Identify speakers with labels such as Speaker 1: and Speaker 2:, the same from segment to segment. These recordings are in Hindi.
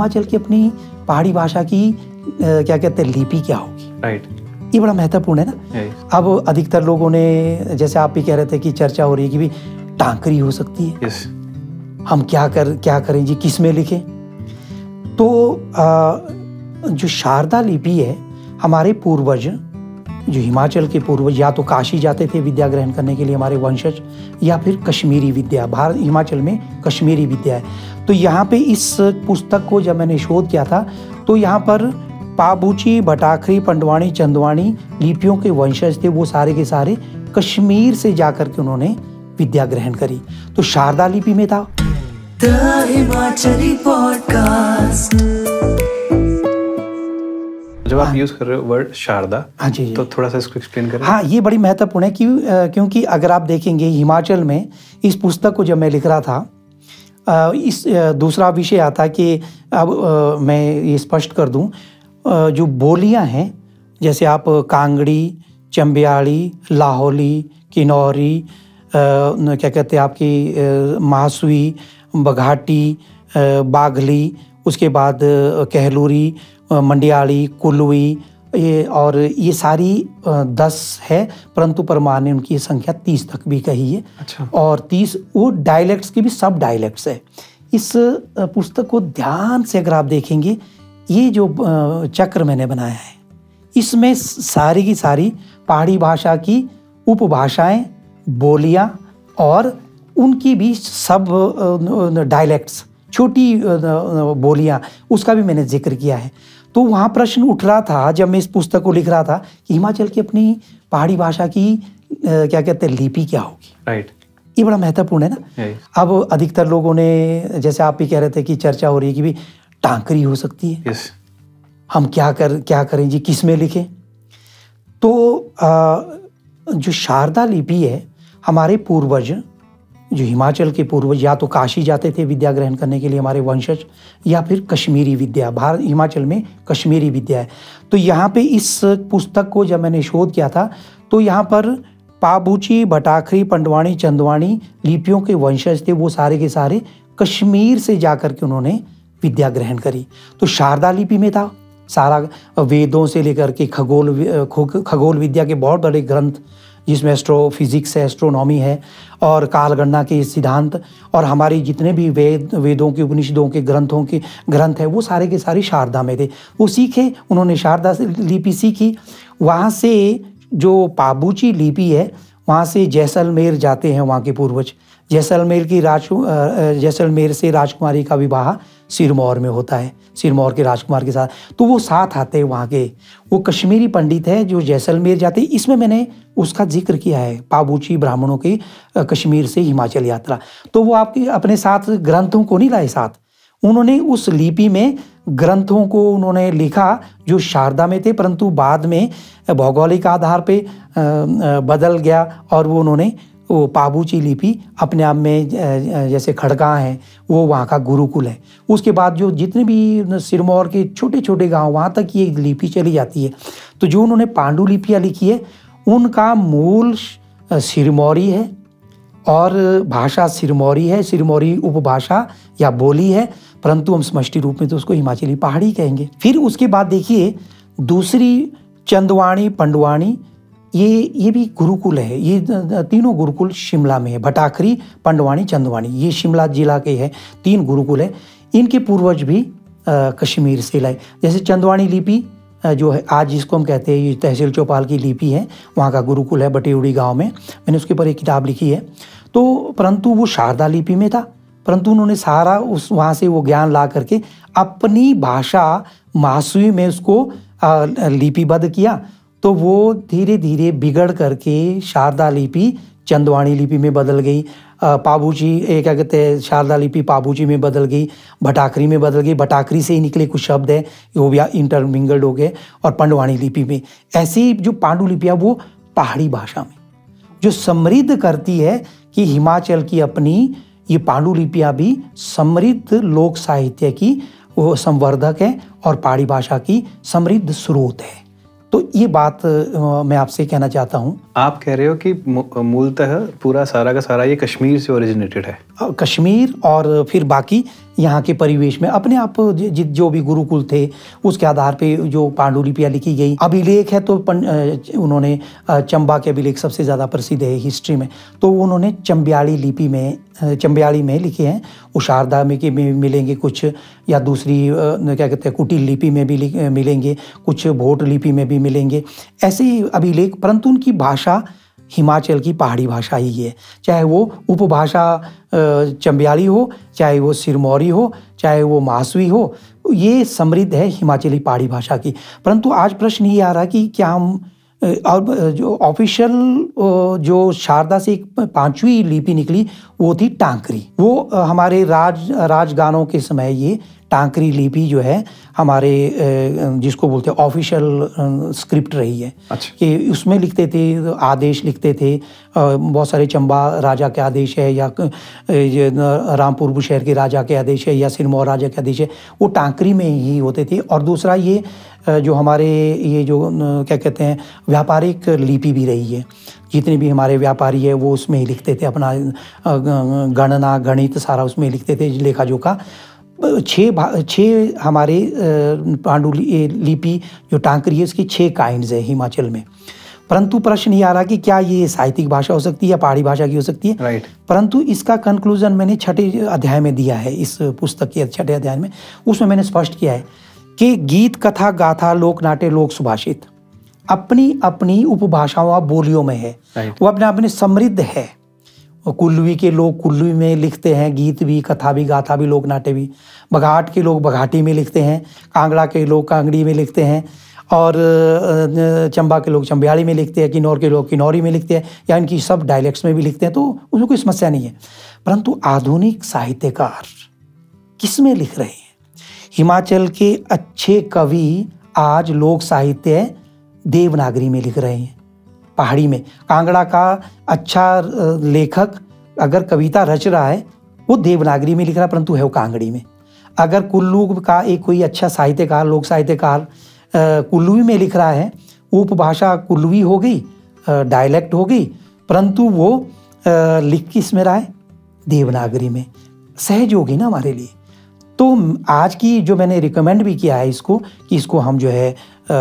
Speaker 1: हिमाचल की अपनी पहाड़ी भाषा की क्या कहते हैं लिपि क्या होगी।
Speaker 2: राइट,
Speaker 1: ये बड़ा महत्वपूर्ण है ना। अब अधिकतर लोगों ने, जैसे आप भी कह रहे थे कि चर्चा हो रही है कि भी टांकरी हो सकती है।
Speaker 2: यस,
Speaker 1: हम क्या करें जी, किस में लिखें। तो जो शारदा लिपि है, हमारे पूर्वज, जो हिमाचल के पूर्वज या तो काशी जाते थे विद्या ग्रहण करने के लिए हमारे वंशज, या फिर कश्मीरी विद्या, भारत हिमाचल में कश्मीरी विद्या है। तो यहाँ पे इस पुस्तक को जब मैंने शोध किया था तो यहाँ पर पाबूची, भटाखरी, पंडवाणी, चंदवाणी लिपियों के वंशज थे, वो सारे के सारे कश्मीर से जाकर के उन्होंने विद्या ग्रहण करी। तो शारदा लिपि में था।
Speaker 3: The Himachali podcast.
Speaker 2: जब आप यूज कर रहे हो वर्ड शारदा,
Speaker 1: हाँ जी,
Speaker 2: तो थोड़ा सा इसको एक्सप्लेन करें।
Speaker 1: हाँ, ये बड़ी महत्वपूर्ण है क्योंकि अगर आप देखेंगे हिमाचल में, इस पुस्तक को जब मैं लिख रहा था, इस दूसरा विषय आता कि अब मैं ये स्पष्ट कर दूं, जो बोलियां हैं, जैसे आप कांगड़ी, चंबियाड़ी, लाहौली, किन्नौरी, क्या कहते हैं आपकी मासुई, बघाटी, बाघली, उसके बाद कहलूरी, मंडियाली, कुल्लुई, ये सारी 10 है, परंतु परमार ने उनकी संख्या 30 तक भी कही है।
Speaker 2: अच्छा।
Speaker 1: और 30 वो डायलेक्ट्स के भी सब डायलेक्ट्स है। इस पुस्तक को ध्यान से अगर आप देखेंगे, ये जो चक्र मैंने बनाया है, इसमें सारी की सारी पहाड़ी भाषा की उपभाषाएं, बोलियां और उनकी भी सब डायलेक्ट्स, छोटी बोलियां, उसका भी मैंने जिक्र किया है। तो वहाँ प्रश्न उठ रहा था जब मैं इस पुस्तक को लिख रहा था कि हिमाचल की अपनी पहाड़ी भाषा की क्या कहते हैं लिपि क्या होगी।
Speaker 2: राइट,
Speaker 1: ये बड़ा महत्वपूर्ण है ना। अब अधिकतर लोगों ने, जैसे आप भी कह रहे थे कि चर्चा हो रही है कि भी टांकरी हो सकती है।
Speaker 2: यस,
Speaker 1: हम क्या करें जी, किस में लिखें। तो जो शारदा लिपि है, हमारे पूर्वज, जो हिमाचल के पूर्वज या तो काशी जाते थे विद्या ग्रहण करने के लिए हमारे वंशज, या फिर कश्मीरी विद्या, भारत हिमाचल में कश्मीरी विद्या है। तो यहाँ पे इस पुस्तक को जब मैंने शोध किया था तो यहाँ पर पाबूची, भटाखरी, पंडवाणी, चंदवाणी लिपियों के वंशज थे, वो सारे के सारे कश्मीर से जाकर के उन्होंने विद्या ग्रहण करी। तो शारदा लिपि में था सारा, वेदों से लेकर के खगोल विद्या के बहुत बड़े ग्रंथ, जिसमें एस्ट्रोफिजिक्स है, एस्ट्रोनॉमी है, और कालगणना के सिद्धांत, और हमारे जितने भी वेदों के, उपनिषदों के ग्रंथ है, वो सारे के सारे शारदा में थे। वो सीखे, उन्होंने शारदा से लिपि सीखी। वहाँ से जो पाबूची लिपि है, वहाँ से जैसलमेर जाते हैं वहाँ के पूर्वज। जैसलमेर से राजकुमारी का विवाह सिरमौर में होता है, सिरमौर के राजकुमार के साथ। तो वो साथ आते हैं वहाँ के, वो कश्मीरी पंडित है जो जैसलमेर जाते हैं। इसमें मैंने उसका जिक्र किया है, पाबूची ब्राह्मणों की कश्मीर से हिमाचल यात्रा। तो वो आपके अपने साथ ग्रंथों को नहीं लाए साथ, उन्होंने उस लिपि में ग्रंथों को उन्होंने लिखा जो शारदा में थे, परंतु बाद में भौगोलिक आधार पे बदल गया, और वो उन्होंने वो पाबूची लिपि अपने आप में, जैसे खड़का है वो वहाँ का गुरुकुल है। उसके बाद जो जितने भी सिरमौर के छोटे छोटे गांव, वहाँ तक ये लिपि चली जाती है। तो जो उन्होंने पांडुलिपियाँ लिखी है, उनका मूल सिरमौरी है और भाषा सिरमौरी है, सिरमौरी उपभाषा या बोली है, परंतु हम समष्टि रूप में तो उसको हिमाचली पहाड़ी कहेंगे। फिर उसके बाद देखिए दूसरी चंदवाणी, पंडवाणी, ये भी गुरुकुल है। ये तीनों गुरुकुल शिमला में है, भटाखरी, पंडवाणी, चंदवाणी, ये शिमला जिला के है, 3 गुरुकुल है। इनके पूर्वज भी कश्मीर से लाए। जैसे चंदवाणी लिपि जो है आज जिसको हम कहते हैं, ये तहसील चौपाल की लिपि है, वहाँ का गुरुकुल है बटेउड़ी गांव में। मैंने उसके ऊपर एक किताब लिखी है। तो परंतु वो शारदा लिपि में था, परंतु उन्होंने सारा वहाँ से वो ज्ञान ला करके अपनी भाषा मासुई में उसको लिपिबद्ध किया। तो वो धीरे धीरे बिगड़ करके शारदा लिपि चंदवाणी लिपि में बदल गई, पाबूची क्या कहते हैं, शारदा लिपि पाबूची में बदल गई, भटाखरी में बदल गई, भटाखरी से ही निकले कुछ शब्द है वो भी इंटरमिंगल्ड हो गए, और पंडवाणी लिपि में। ऐसी जो पांडुलिपियाँ वो पहाड़ी भाषा में जो समृद्ध करती है कि हिमाचल की अपनी ये पांडुलिपियाँ भी समृद्ध लोक साहित्य की वो संवर्धक है और पहाड़ी भाषा की समृद्ध स्रोत है। तो ये बात मैं आपसे कहना चाहता हूँ।
Speaker 2: आप कह रहे हो कि मूलतः पूरा सारा का सारा ये कश्मीर से ओरिजिनेटेड है।
Speaker 1: कश्मीर और फिर बाकी यहाँ के परिवेश में अपने आप जो भी गुरुकुल थे उसके आधार पे जो पांडुलिपियाँ लिखी गई। अभिलेख है तो उन्होंने चंबा के अभिलेख सबसे ज़्यादा प्रसिद्ध है हिस्ट्री में, तो उन्होंने चंबियाड़ी में लिखे हैं। वो शारदा में के मिलेंगे कुछ, या दूसरी क्या कहते हैं कुटिल लिपि में भी मिलेंगे, कुछ भोट लिपि में भी मिलेंगे ऐसे ही अभिलेख। परंतु उनकी भाषा हिमाचल की पहाड़ी भाषा ही है, चाहे वो उपभाषा चंबियाड़ी हो, चाहे वो सिरमौरी हो, चाहे वो मासवी हो, ये समृद्ध है हिमाचली पहाड़ी भाषा की। परंतु आज प्रश्न ये आ रहा कि क्या हम और जो ऑफिशियल जो शारदा से एक 5वीं लिपि निकली वो थी टांकरी। वो हमारे राजगानों के समय ये टांकरी लिपि जो है हमारे जिसको बोलते हैं ऑफिशियल स्क्रिप्ट रही है।
Speaker 2: अच्छा।
Speaker 1: कि उसमें लिखते थे, आदेश लिखते थे, बहुत सारे चंबा राजा के आदेश है या रामपुर बुशहर के राजा के आदेश है या सिरमौर राजा के आदेश है, वो टांकरी में ही होते थे। और दूसरा ये जो हमारे ये जो क्या कहते हैं व्यापारिक लिपि भी रही है, जितने भी हमारे व्यापारी है वो उसमें ही लिखते थे, अपना गणना गणित सारा उसमें लिखते थे, लेखा जोखा। 6 हमारे पांडुलिपि जो टांकरी है इसकी 6 काइंड्स है हिमाचल में। परंतु प्रश्न ये आ रहा कि क्या ये साहित्यिक भाषा हो सकती है या पहाड़ी भाषा की हो सकती है।
Speaker 2: राइट।
Speaker 1: परंतु इसका कंक्लूजन मैंने 6ठे अध्याय में दिया है, इस पुस्तक के 6ठे अध्याय में। उसमें मैंने स्पष्ट किया है कि गीत कथा गाथा लोक नाट्य लोक सुभाषित अपनी अपनी उपभाषाओं और बोलियों में है। वो अपने आप में समृद्ध है। कुल्लवी के लोग कुल्लवी में लिखते हैं गीत भी, कथा भी, गाथा भी, लोक नाट्य भी। बघाट के लोग बघाटी में लिखते हैं, कांगड़ा के लोग कांगड़ी में लिखते हैं, और चंबा के लोग चंबियाड़ी में लिखते हैं, किन्नौर के लोग किन्नौरी में लिखते हैं, या इनकी सब डायलेक्ट्स में भी लिखते हैं, तो उसमें कोई समस्या नहीं है। परंतु आधुनिक साहित्यकार किस में लिख रहे हैं? हिमाचल के अच्छे कवि आज लोक साहित्य देवनागरी में लिख रहे हैं। पहाड़ी में कांगड़ा का अच्छा लेखक अगर कविता रच रहा है वो देवनागरी में लिख रहा है, परंतु है वो कांगड़ी में। अगर कुल्लू का एक कोई अच्छा साहित्यकार लोक साहित्यकार कुल्लवी में लिख रहा है, उपभाषा कुल्लवी हो गई, डायलेक्ट हो गई, परंतु वो लिख किस में रहा है? देवनागरी में। सहज होगी ना हमारे लिए। तो आज की जो मैंने रिकमेंड भी किया है इसको कि इसको हम जो है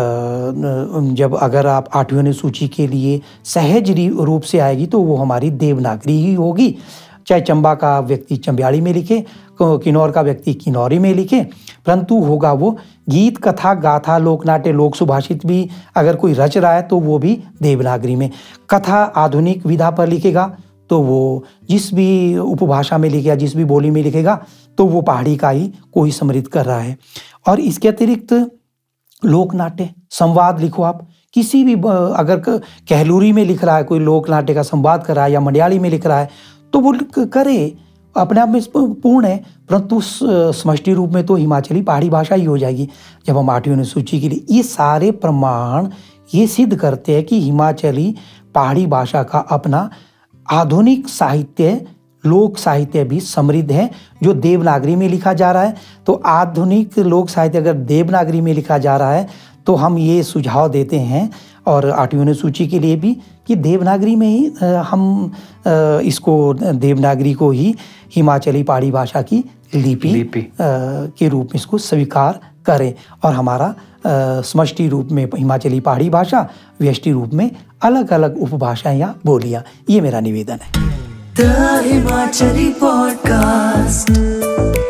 Speaker 1: जब अगर आप 8वीं अनुसूची के लिए सहज रूप से आएगी तो वो हमारी देवनागरी ही होगी। चाहे चंबा का व्यक्ति चंबियाड़ी में लिखे, किन्नौर का व्यक्ति किन्नौरी में लिखे, परंतु होगा वो गीत कथा गाथा लोक नाट्य लोक सुभाषित भी अगर कोई रच रहा है तो वो भी देवनागरी में। कथा आधुनिक विधा पर लिखेगा तो वो जिस भी उपभाषा में लिखेगा, जिस भी बोली में लिखेगा, तो वो पहाड़ी का ही कोई समृद्ध कर रहा है। और इसके अतिरिक्त लोक नाट्य संवाद लिखो आप, किसी भी अगर कहलूरी में लिख रहा है कोई लोक नाट्य का संवाद कर रहा है या मलयाली में लिख रहा है तो वो करे, अपने आप में पूर्ण है। परंतु समष्टि रूप में तो हिमाचली पहाड़ी भाषा ही हो जाएगी जब हम 8वीं अनुसूची के लिए। ये सारे प्रमाण ये सिद्ध करते हैं कि हिमाचली पहाड़ी भाषा का अपना आधुनिक साहित्य लोक साहित्य भी समृद्ध है जो देवनागरी में लिखा जा रहा है। तो आधुनिक लोक साहित्य अगर देवनागरी में लिखा जा रहा है तो हम ये सुझाव देते हैं और 8वीं अनुसूची के लिए भी कि देवनागरी में ही हम इसको देवनागरी को ही हिमाचली पहाड़ी भाषा की लिपि के रूप में इसको स्वीकार करें और हमारा समष्टि रूप में हिमाचली पहाड़ी भाषा, व्यष्टि रूप में अलग अलग उपभाषाएं या बोलियां। ये मेरा निवेदन है।
Speaker 3: The Himachali podcast.